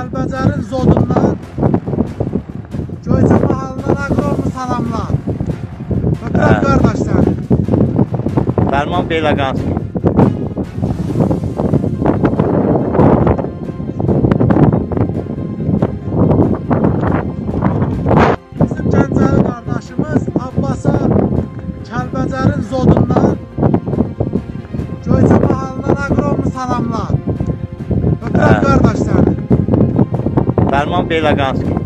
Kəlbəcərin Zodundan, Göyçə mahalından Aqromu salamlar. Öpürəm qardaşlar. Fərman Beyləqanski. Bizim Gəncəli qardaşımız Abbasa Kəlbəcərin Zodundan, Göyçə mahalından Aqromu salamlar. Öpürəm qardaşlar. Fərman Beyləqanski.